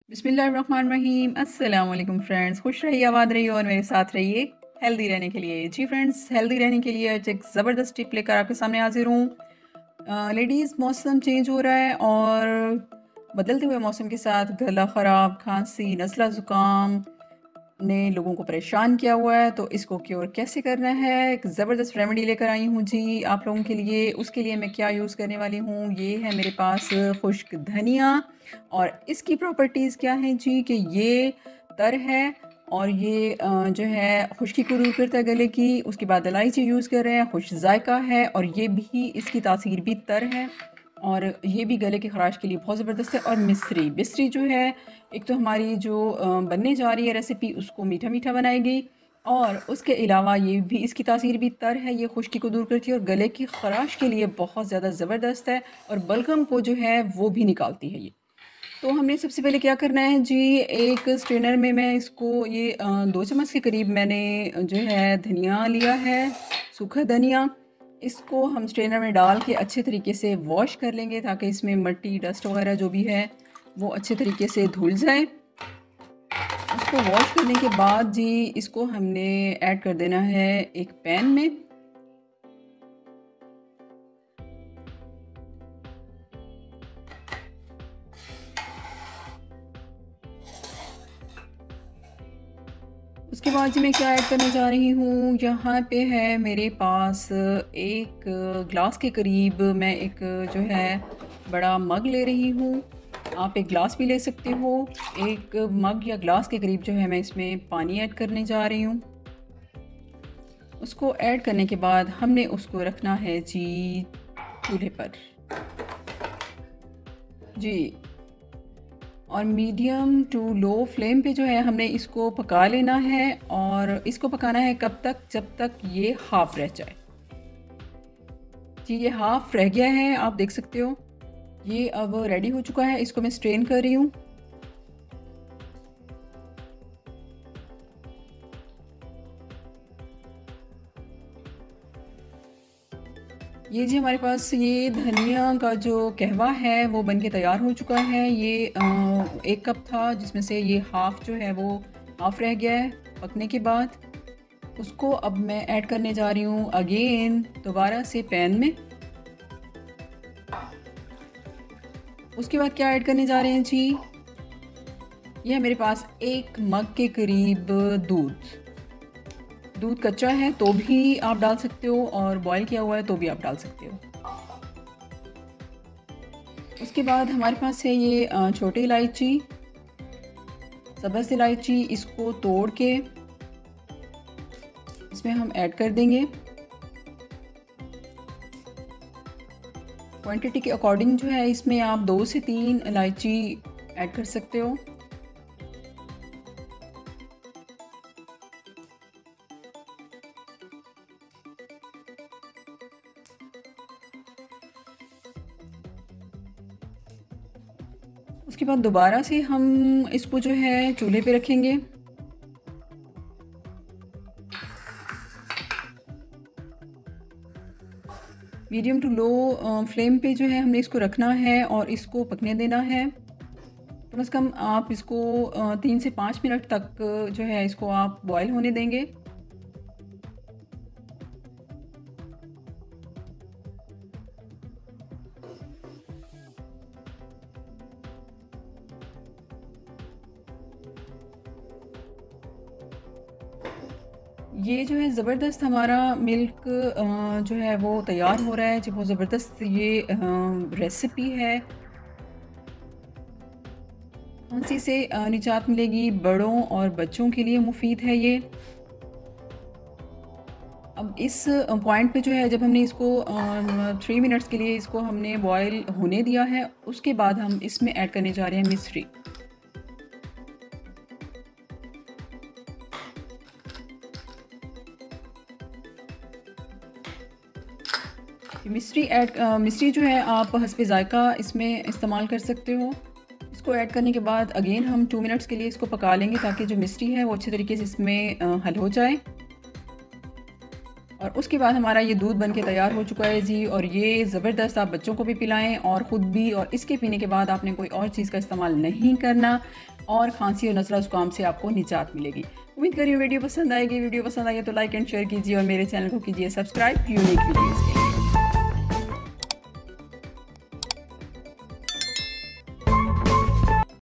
बिस्मिल्लाहिर्रहमानिर्रहीम। अस्सलाम वालेकुम फ्रेंड्स, खुश रहिए, आबाद रहिए और मेरे साथ रहिए हेल्दी रहने के लिए। जी फ्रेंड्स, हेल्दी रहने के लिए आज एक ज़बरदस्त टिप लेकर आपके सामने हाजिर हूँ। लेडीज़, मौसम चेंज हो रहा है और बदलते हुए मौसम के साथ गला ख़राब, खांसी, नज़ला ज़ुकाम ने लोगों को परेशान किया हुआ है। तो इसको क्योर कैसे करना है, एक ज़बरदस्त रेमेडी लेकर आई हूँ जी आप लोगों के लिए। उसके लिए मैं क्या यूज़ करने वाली हूँ, ये है मेरे पास खुश्क धनिया। और इसकी प्रॉपर्टीज़ क्या हैं जी, कि ये तर है और ये जो है खुश्की को दूर करता है गले की। उसके बाद इलायची यूज़ कर रहे हैं, खुश जायका है और ये भी, इसकी तासीर भी तर है और ये भी गले की ख़राश के लिए बहुत ज़बरदस्त है। और मिश्री मिश्री जो है, एक तो हमारी जो बनने जा रही है रेसिपी, उसको मीठा मीठा बनाएगी और उसके अलावा ये भी, इसकी तासीर भी तर है, ये खुश्की को दूर करती है और गले की ख़राश के लिए बहुत ज़्यादा ज़बरदस्त है और बलगम को जो है वो भी निकालती है ये। तो हमने सबसे पहले क्या करना है जी, एक स्ट्रेनर में मैं इसको ये 2 चम्मच के करीब मैंने जो है धनिया लिया है, सूखा धनिया। इसको हम स्ट्रेनर में डाल के अच्छे तरीके से वॉश कर लेंगे ताकि इसमें मिट्टी, डस्ट वगैरह जो भी है वो अच्छे तरीके से धुल जाए। इसको वॉश करने के बाद जी, इसको हमने ऐड कर देना है एक पैन में। उसके बाद जी मैं क्या ऐड करने जा रही हूँ, यहाँ पे है मेरे पास एक ग्लास के करीब, मैं एक जो है बड़ा मग ले रही हूँ। आप एक गिलास भी ले सकते हो। एक मग या ग्लास के करीब जो है मैं इसमें पानी ऐड करने जा रही हूँ। उसको ऐड करने के बाद हमने उसको रखना है जी चूल्हे पर जी, और मीडियम टू लो फ्लेम पे जो है हमने इसको पका लेना है। और इसको पकाना है कब तक, जब तक ये हाफ़ रह जाए जी। ये हाफ़ रह गया है, आप देख सकते हो ये अब रेडी हो चुका है। इसको मैं स्ट्रेन कर रही हूँ। ये जी हमारे पास ये धनिया का जो कहवा है वो बनके तैयार हो चुका है। ये 1 कप था जिसमें से ये हाफ़ जो है वो हाफ़ रह गया है पकने के बाद। उसको अब मैं ऐड करने जा रही हूँ अगेन दोबारा से पैन में। उसके बाद क्या ऐड करने जा रहे हैं जी, ये है मेरे पास 1 मग के करीब दूध। दूध कच्चा है तो भी आप डाल सकते हो और बॉईल किया हुआ है तो भी आप डाल सकते हो। उसके बाद हमारे पास है ये छोटी इलायची, सब्ज़ इलायची। इसको तोड़ के इसमें हम ऐड कर देंगे। क्वांटिटी के अकॉर्डिंग जो है इसमें आप 2 से 3 इलायची ऐड कर सकते हो। उसके बाद दोबारा से हम इसको जो है चूल्हे पे रखेंगे। मीडियम टू लो फ्लेम पे जो है हमने इसको रखना है और इसको पकने देना है। कम से कम आप इसको 3 से 5 मिनट तक जो है इसको आप बॉईल होने देंगे। ये जो है ज़बरदस्त हमारा मिल्क जो है वो तैयार हो रहा है जी। बहुत ज़बरदस्त ये रेसिपी है। खांसी से निजात मिलेगी, बड़ों और बच्चों के लिए मुफीद है ये। अब इस पॉइंट पे जो है, जब हमने इसको 3 मिनट्स के लिए इसको हमने बॉयल होने दिया है, उसके बाद हम इसमें ऐड करने जा रहे हैं मिश्री। मिश्री जो है आप हस्बे ज़ायका इसमें इस्तेमाल कर सकते हो। इसको ऐड करने के बाद अगेन हम 2 मिनट्स के लिए इसको पका लेंगे ताकि जो मिश्री है वो अच्छे तरीके से इसमें हल हो जाए। और उसके बाद हमारा ये दूध बनके तैयार हो चुका है जी। और ये ज़बरदस्त, आप बच्चों को भी पिलाएं और ख़ुद भी। और इसके पीने के बाद आपने कोई और चीज़ का इस्तेमाल नहीं करना। और खांसी और नज़ला ज़ुकाम से आपको निजात मिलेगी। उम्मीद करिए वीडियो पसंद आएगी। वीडियो पसंद आई है तो लाइक एंड शेयर कीजिए और मेरे चैनल को कीजिए सब्सक्राइब यूनिक वीडियोज़ के लिए।